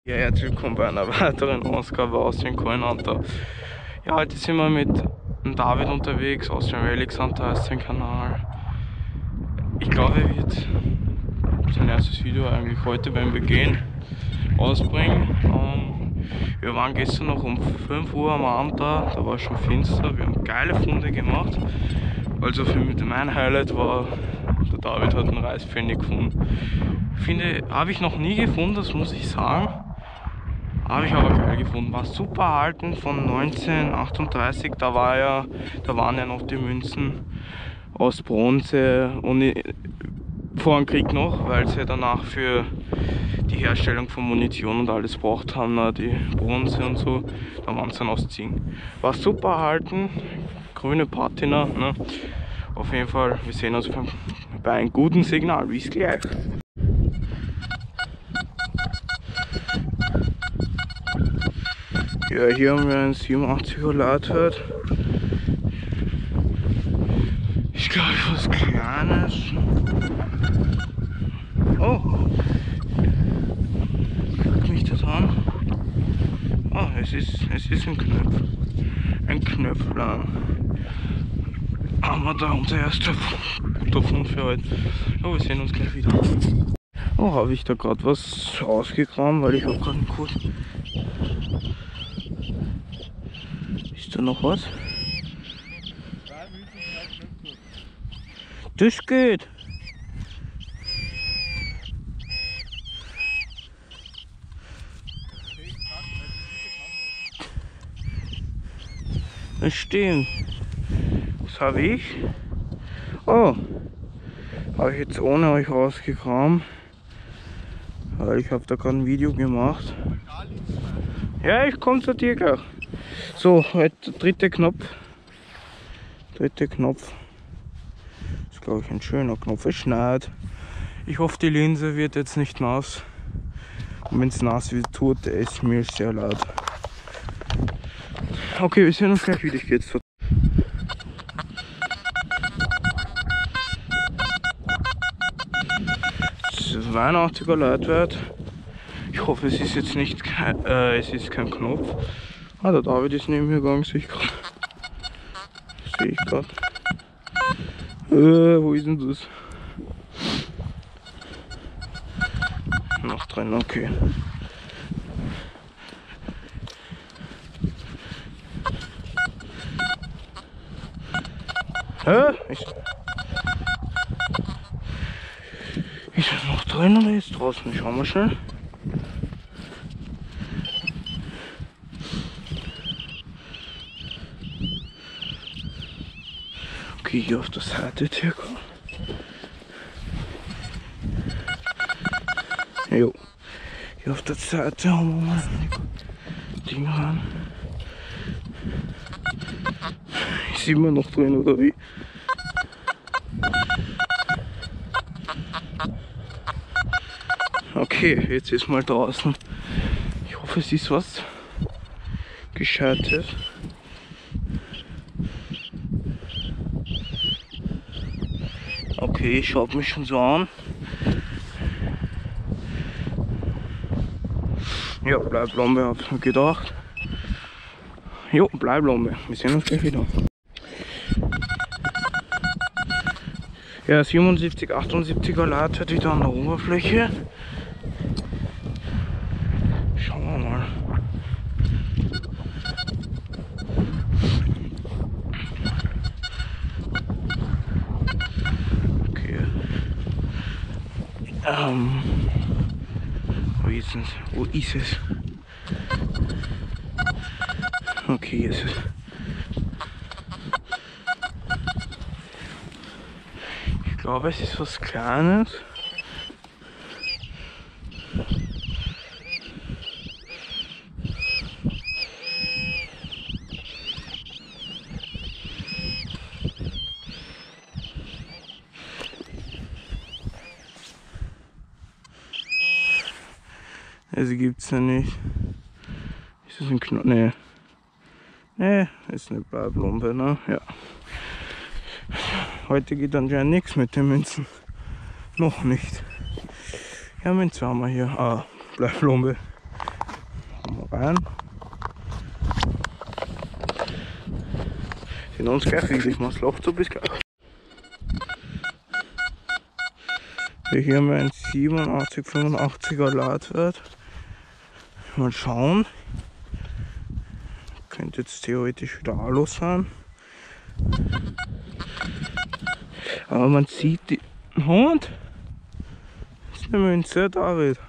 Ja, herzlich willkommen bei einer weiteren Ausgabe aus den Coinhunter. Ja, heute sind wir mit dem David unterwegs, aus dem Relics Hunter heißt sein Kanal. Ich glaube, er wird sein erstes Video eigentlich heute beim Begehen ausbringen. Wir waren gestern noch um 5 Uhr am Abend da war schon finster, wir haben geile Funde gemacht. Also für mich mein Highlight war, der David hat einen Reispfennig gefunden. Finde, habe ich noch nie gefunden, das muss ich sagen. Habe ich aber geil gefunden. War super erhalten von 1938. Da waren ja noch die Münzen aus Bronze und vor dem Krieg noch, weil sie danach für die Herstellung von Munition und alles braucht haben, die Bronze und so. Da waren sie dann aus Zink. War super erhalten, grüne Patina. Ne? Auf jeden Fall, wir sehen uns bei einem guten Signal. Bis gleich. Ja, hier haben wir einen 87er Leitwert. Ich glaube, was Kleines. Oh! Guckt mich das an? Oh, es ist ein Knopf. Ein Knöpflein. Haben wir da unser erster guter Fund für heute. Oh, wir sehen uns gleich wieder. Oh, habe ich da gerade was ausgekramt, weil ich habe gerade einen Code. Ist da noch was? Das geht! Das stimmt. Was habe ich? Oh! Habe ich jetzt ohne euch rausgekramt. Weil ich habe da gerade ein Video gemacht. Ja, ich komme zu dir gleich. So, heute der dritte Knopf. Das ist, glaube ich, ein schöner Knopf. Es schneit. Ich hoffe, die Linse wird jetzt nicht nass. Und wenn es nass wird, tut es mir sehr leid. Okay, wir sehen uns gleich wieder. Ich gehe jetzt. Das ist 82er Leitwert. Ich hoffe, es ist jetzt nicht es ist kein Knopf. Ah, der David ist neben mir gegangen, sehe ich gerade. Wo ist denn das? Noch drin, okay. Ist es noch drin oder ist draußen? Schauen wir schnell. Okay, hier auf der Seite circa. Jo. Hier auf der Seite haben wir mal ein Ding ran. Ist immer noch drin oder wie? Okay, jetzt ist mal draußen. Ich hoffe, es ist was Gescheites. Okay, schaut mich schon so an. Ja, Bleiblombe, hab ich mir gedacht. Jo, Bleiblombe. Wir sehen uns gleich wieder. Ja, 77, 78er Leitwert wieder an der Oberfläche. Schauen wir mal. Okay. Wo ist es? Okay, hier ist es. Ich glaube, es ist was Kleines. Also gibt's ja nicht. Ist das ein Knopf? Nee. Nee, ist eine Bleiblombe, ne? Ja. Heute geht anscheinend nichts mit den Münzen. Noch nicht. Ja, Münze haben wir hier. Ah, Bleiblombe. wir rein. Sind uns gleich wieder, ich mach's Loch zu, bis gleich. Hier haben wir ein 8785er Leitwert. Mal schauen. Könnte jetzt theoretisch wieder Alu sein. Aber man sieht die Hand. Das ist nämlich ein sehr David.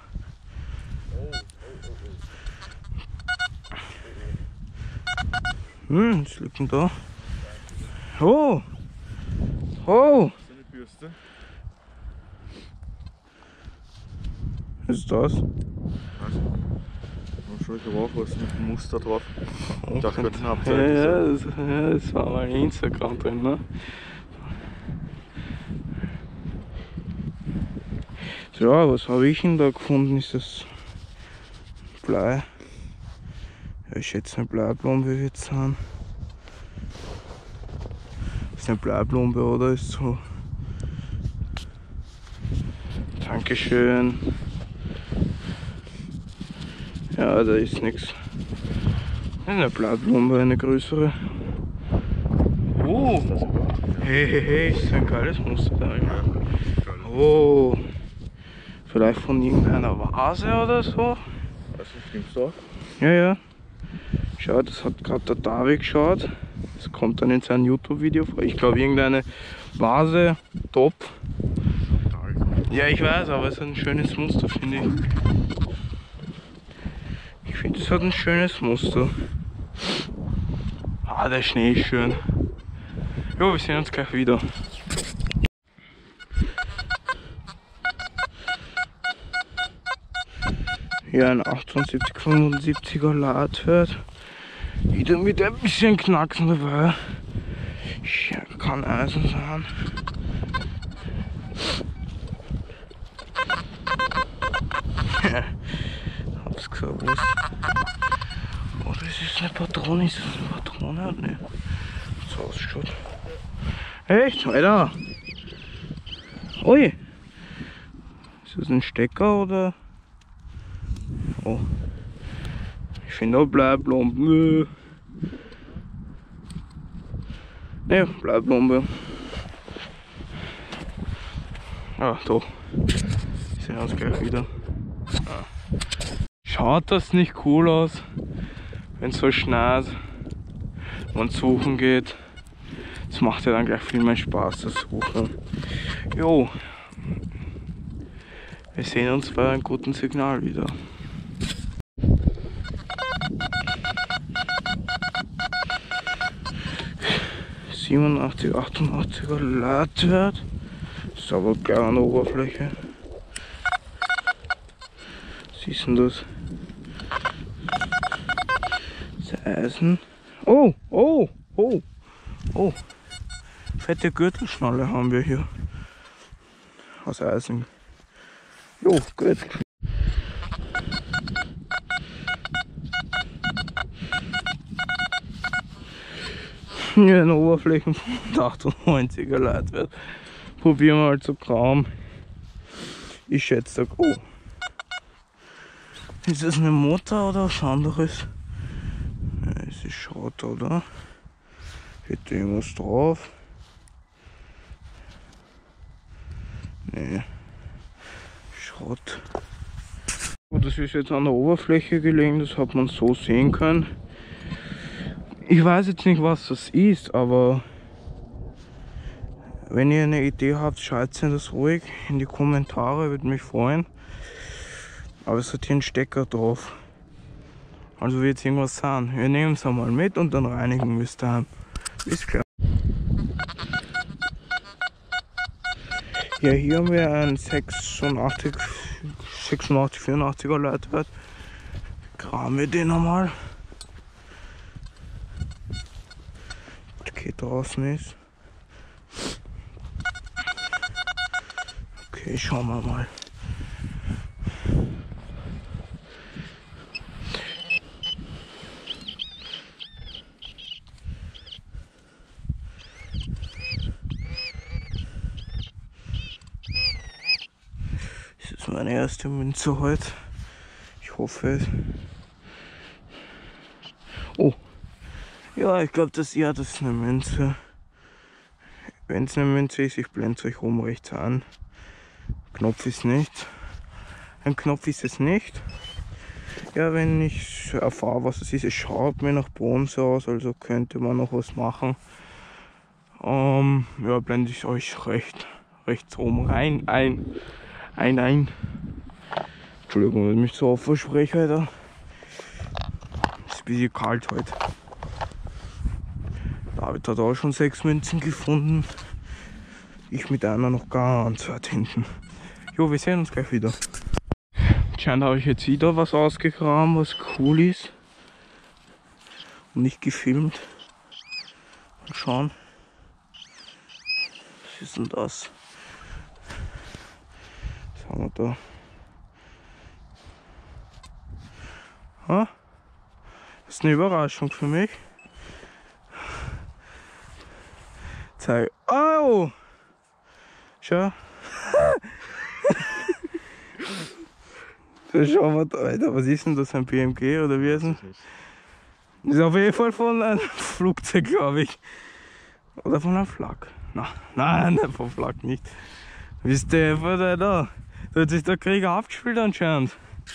Was liegt denn da? Oh! Oh! Was ist das? Schon drauf, was mit dem Muster drauf. Ja, das war mal in Instagram drin, ne? So, ja, was habe ich denn da gefunden? Ist das Blei? Ja, ich schätze eine Bleiblombe wird es sein. Ist eine Bleiblombe oder ist so? Dankeschön. Ja, da ist nichts. Eine Bleiblombe, eine größere. Oh! Hey, ist ein geiles Muster da. Oh! Vielleicht von irgendeiner Vase oder so? Was stimmt's da? Ja. Schau, das hat gerade der David geschaut. Das kommt dann in seinem YouTube-Video vor. Ich glaube, irgendeine Vase, Topf. Ja, ich weiß, aber es hat ein schönes Muster, finde ich. Ich finde, es hat ein schönes Muster. Ah, der Schnee ist schön. Jo, wir sehen uns gleich wieder. Hier ein 7875er Leitwert. Wieder mit ein bisschen Knacksen dabei. Ja, kann Eisen sein. Hab's gewusst. Oh, das ist eine Patrone. Ist das eine Patrone? Ne. So ausschaut. Echt? Alter! Ui! Ist das ein Stecker oder? Oh. Ich finde auch Bleiblombe. Ne, Bleiblombe. Ah, doch. Wir sehen uns gleich wieder. Schaut das nicht cool aus, wenn es so schneit, man suchen geht. Das macht ja dann gleich viel mehr Spaß, das Suchen. Jo, wir sehen uns bei einem guten Signal wieder. ...87, 88er Leitwert. Ist aber gleich an der Oberfläche. Siehst du das? Das Eisen. Oh! Fette Gürtelschnalle haben wir hier. Aus Eisen. Jo, gut. Ja, eine Oberfläche von 98er Leitwert. Probieren wir halt so kaum. Ich schätze, oh. Ist das eine Motor oder was anderes? Ja, es ist Schrott, oder? Hätte irgendwas drauf? Nee. Schrott. Das ist jetzt an der Oberfläche gelegen, das hat man so sehen können. Ich weiß jetzt nicht, was das ist, aber wenn ihr eine Idee habt, schreibt mir das ruhig in die Kommentare, würde mich freuen. Aber es hat hier einen Stecker drauf. Also wird es irgendwas sein. Wir nehmen es einmal mit und dann reinigen wir es daheim. Ist klar. Ja, hier haben wir einen 86, 84er Leitwert. Graben wir den einmal. Okay, draußen ist. Okay, schauen wir mal. Das ist meine erste Münze heute. Ich hoffe es. Oh. Ja, ich glaube, das ist eine Münze. Wenn es eine Münze ist, ich blende es euch oben rechts an. Knopf ist nicht. Ein Knopf ist es nicht. Ja, wenn ich erfahre, was es ist, es schaut mir nach Bronze aus, also könnte man noch was machen. Ja, blende ich euch rechts oben rein ein. Entschuldigung, wenn ich mich so oft verspreche, Alter. Ist ein bisschen kalt heute. David hat auch schon 6 Münzen gefunden. Ich mit einer noch ganz weit hinten. Jo, wir sehen uns gleich wieder. Anscheinend habe ich jetzt wieder was ausgegraben, was cool ist. Und nicht gefilmt. Mal schauen. Was ist denn das? Was haben wir da? Ha? Das ist eine Überraschung für mich. Zeig. Oh! Schau. Da schauen wir da, Alter, was ist denn das? Ein BMG oder wie heißt es? Das ist auf jeden Fall von einem Flugzeug, glaube ich. Oder von einem Flak. Nein, von Flak nicht. Wisst ihr, da hat sich der Krieg abgespielt anscheinend.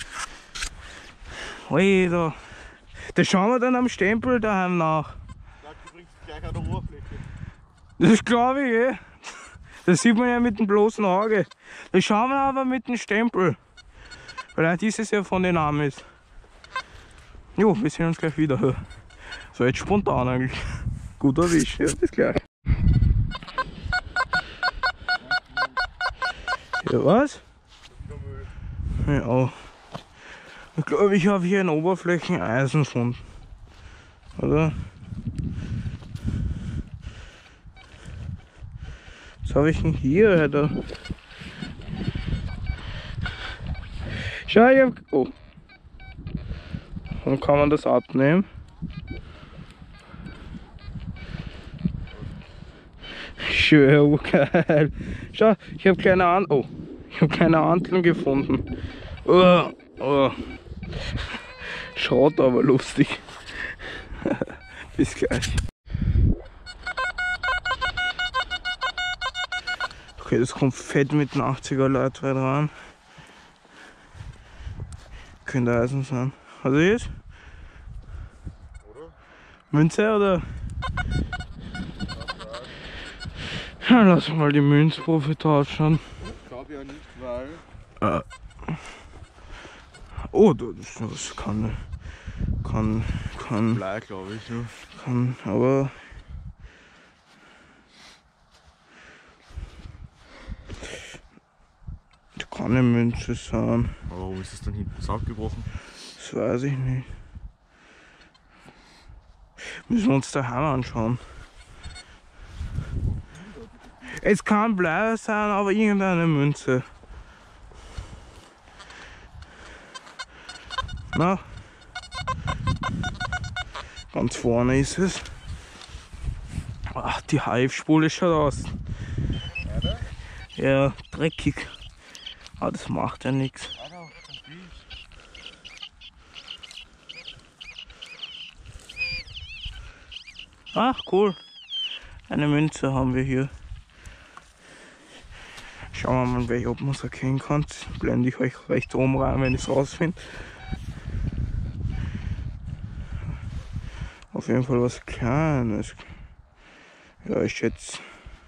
Ui, da. Das schauen wir dann am Stempel daheim nach. Ich glaube, du bringst gleich an der Oberfläche. Das glaube ich, eh. Das sieht man ja mit dem bloßen Auge. Das schauen wir aber mit dem Stempel. Vielleicht ist es ja von den Amis. Jo, wir sehen uns gleich wieder. So jetzt spontan eigentlich. Gut erwischt, ja, bis gleich. Ja, was? Ja. Ich glaube, ich habe hier ein Oberflächeneisen gefunden. Oder? Was habe ich denn hier, Alter? Schau, ich hab... Oh. Dann kann man das abnehmen. Schön, geil. Schau, ich habe kleine Anteln gefunden. Oh. Schaut aber lustig. Bis gleich. Okay, das kommt fett mit den 80er Leute dran. Könnte Eisen sein. Also jetzt? Oder? Münze oder? Ja, lass mal die Münzprofi tauschen. Ich glaube ja nicht, weil... Oh, das kann. Blei, glaube ich, ne? Kann, aber. Das kann eine Münze sein. Aber warum ist das dann hinten abgebrochen? Das weiß ich nicht. Müssen wir uns daheim anschauen. Es kann Blei sein, aber irgendeine Münze. Na? Ganz vorne ist es. Ach, die Hive-Spule schaut aus. Ja, dreckig. Aber das macht ja nichts. Ach, cool. Eine Münze haben wir hier. Schauen wir mal, ob man es erkennen kann. Blende ich euch rechts oben rein, wenn ich es rausfinde. Auf jeden Fall was Kleines. Ja, ich schätze.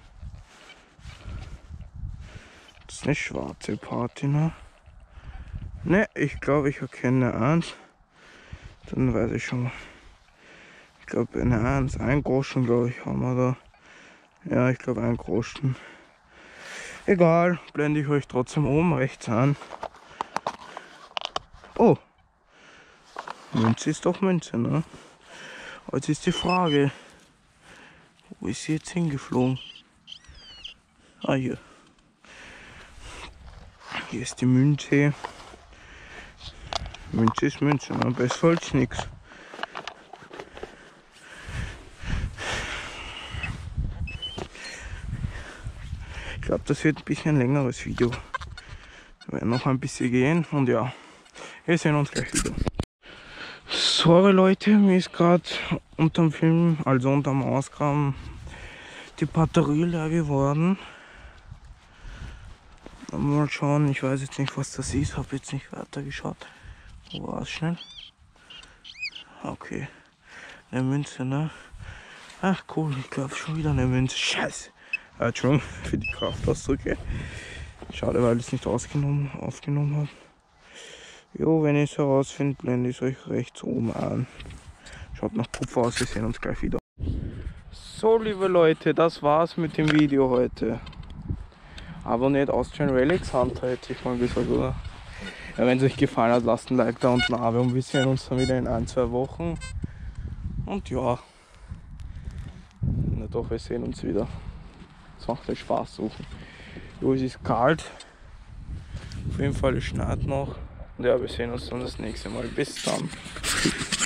Das ist eine schwarze Patina. Ne, ich glaube, ich erkenne eins. Dann weiß ich schon mal. Ich glaube, eine 1, ein Groschen, glaube ich, haben wir da. Ja, ich glaube, ein Groschen. Egal, blende ich euch trotzdem oben rechts an. Oh, Münze ist doch Münze, ne? Jetzt ist die Frage, wo ist sie jetzt hingeflogen? Ah, hier. Hier ist die Münze. Münze ist Münze, ne? Besser als nichts. Ich glaube, das wird ein bisschen ein längeres Video. Wir werden noch ein bisschen gehen und ja, wir sehen uns gleich wieder. Sorry Leute, mir ist gerade unterm Film, also unterm Ausgraben, die Batterie leer geworden. Mal schauen, ich weiß jetzt nicht, was das ist, habe jetzt nicht weiter geschaut. Wo war es schnell? Okay, eine Münze, ne? Ach cool, ich glaube schon wieder eine Münze. Scheiße. Entschuldigung für die Kraftausdrücke. Schade, weil ich es nicht aufgenommen habe. Jo, wenn ich es herausfinde, blende ich es euch rechts oben an. Schaut nach Kupfer aus, wir sehen uns gleich wieder. So liebe Leute, das war's mit dem Video heute. Aber nicht Austrian Relics Hunter, hätte ich mal gesagt, oder? Ja, wenn es euch gefallen hat, lasst ein Like da und ein Abo und wir sehen uns dann wieder in 1-2 Wochen. Und ja, na doch, wir sehen uns wieder. Es macht euch Spaß suchen. Jo, es ist kalt. Auf jeden Fall, es schneit noch. Und ja, wir sehen uns dann das nächste Mal. Bis dann.